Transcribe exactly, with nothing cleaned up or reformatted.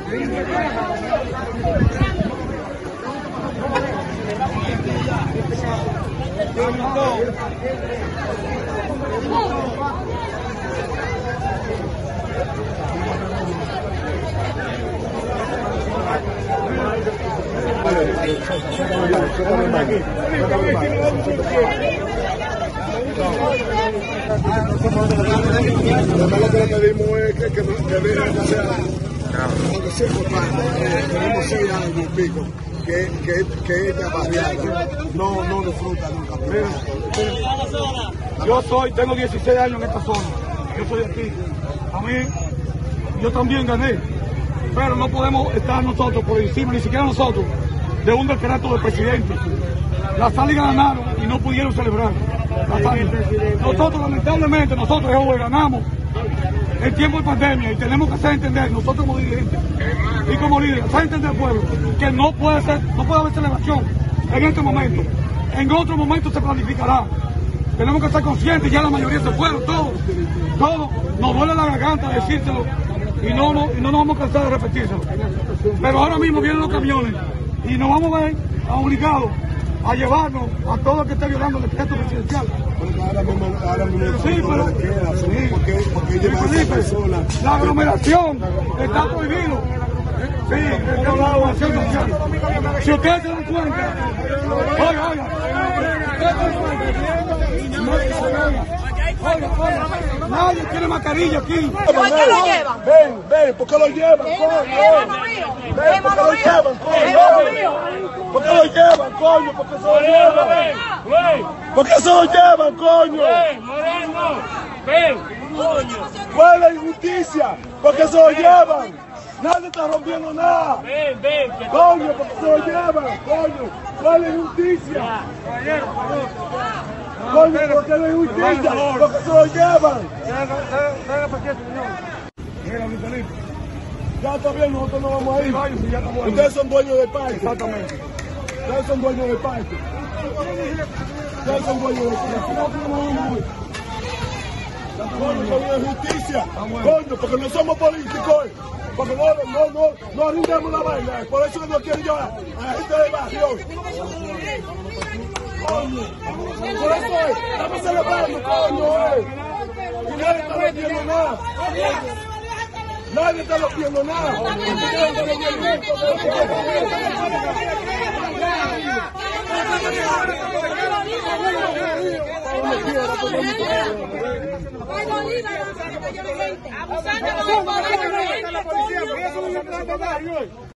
Lo que le pedimos es que, que, que dejen de hacer aunque sea importante, eh, tenemos seis años y pico que, que, que esta barriada no, no disfruta nunca. Yo soy, tengo dieciséis años en esta zona, yo soy de aquí. A mí, yo también gané, pero no podemos estar nosotros por encima, ni siquiera nosotros, de un decreto del presidente. Las Salis ganaron y no pudieron celebrar. Nosotros, lamentablemente, nosotros jóvenes ganamos en tiempo de pandemia y tenemos que hacer entender, nosotros como dirigentes y como líderes, hacer entender al pueblo que no puede ser, no puede haber celebración en este momento. En otro momento se planificará. Tenemos que ser conscientes, ya la mayoría se fueron, todos, todos. Nos duele la garganta decírselo y no, no, y no nos vamos a cansar de repetírselo. Pero ahora mismo vienen los camiones y nos vamos a ver obligados a llevarnos a todo lo que esté violando el decreto presidencial. Ahora mismo, ahora mismo sí, pero, queda, sí, porque, porque sí, Felipe, la aglomeración está prohibido. Sí, es la aglomeración social. Si ustedes se dan cuenta, oiga, oiga, oiga, oiga, nadie tiene mascarilla aquí. ¿Por qué lo llevan? Ven, ven, ¿por qué lo llevan? Hermano mío, hermano mío, hermano mío. ¿Por qué lo llevan, coño? ¿Por qué se lo llevan? ¿Por qué se lo llevan, coño? ¡Ven, Moreno! ¡Ven, coño! ¿Cuál es la injusticia? ¿Por qué se lo llevan? Nadie está rompiendo nada. ¡Ven, ven! Coño, ¿por qué se lo llevan? Coño, ¿cuál es la injusticia? Coño, ¿por qué la injusticia? ¿Por qué se lo llevan? Mira, mi Felipe. Ya está bien, nosotros no vamos a ir. Váyanse, ya está bueno. Ustedes son dueños del parque. Exactamente. Ustedes son dueños del parque. Ustedes son dueños del parque. Coño, con la justicia. Coño, porque no somos políticos. Porque no, no, no, no arruinamos la vaina. Por eso que no quieren llevar a la gente del barrio. Coño, por eso es. Estamos celebrando, coño, eh. Y nadie está rompiendo nada. Nadie está rompiendo nada. Abusando de la policía,